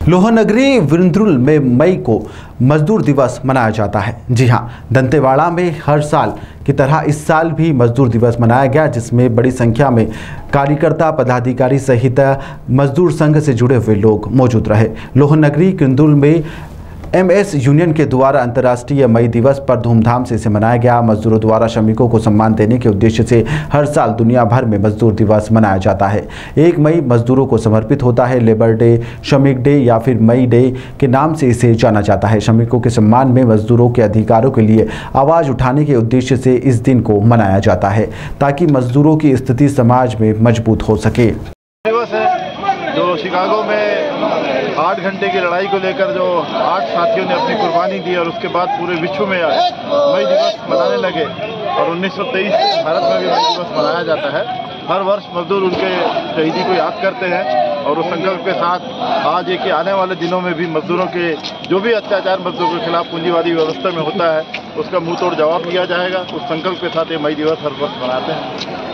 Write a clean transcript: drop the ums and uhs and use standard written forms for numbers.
लोहनगरी विंध्रुल में मई को मजदूर दिवस मनाया जाता है। जी हां, दंतेवाड़ा में हर साल की तरह इस साल भी मजदूर दिवस मनाया गया, जिसमें बड़ी संख्या में कार्यकर्ता, पदाधिकारी सहित मजदूर संघ से जुड़े हुए लोग मौजूद रहे। लोहनगरी विंध्रुल में MS यूनियन के द्वारा अंतर्राष्ट्रीय मई दिवस पर धूमधाम से इसे मनाया गया। मजदूरों द्वारा श्रमिकों को सम्मान देने के उद्देश्य से हर साल दुनिया भर में मजदूर दिवस मनाया जाता है। 1 मई मजदूरों को समर्पित होता है। लेबर डे, श्रमिक डे या फिर मई डे के नाम से इसे जाना जाता है। श्रमिकों के सम्मान में मजदूरों के अधिकारों के लिए आवाज़ उठाने के उद्देश्य से इस दिन को मनाया जाता है, ताकि मजदूरों की स्थिति समाज में मजबूत हो सके। जो शिकागो में 8 घंटे की लड़ाई को लेकर जो 8 साथियों ने अपनी कुर्बानी दी और उसके बाद पूरे विश्व में मई दिवस मनाने लगे और 1923 भारत में भी मई दिवस मनाया जाता है। हर वर्ष मजदूर उनके शहीदी को याद करते हैं और उस संकल्प के साथ आज एक आने वाले दिनों में भी मजदूरों के जो भी अत्याचार मजदूरों के खिलाफ पूंजीवादी व्यवस्था में होता है उसका मुंह तोड़ जवाब दिया जाएगा। उस संकल्प के साथ ये मई दिवस हर वर्ष मनाते हैं।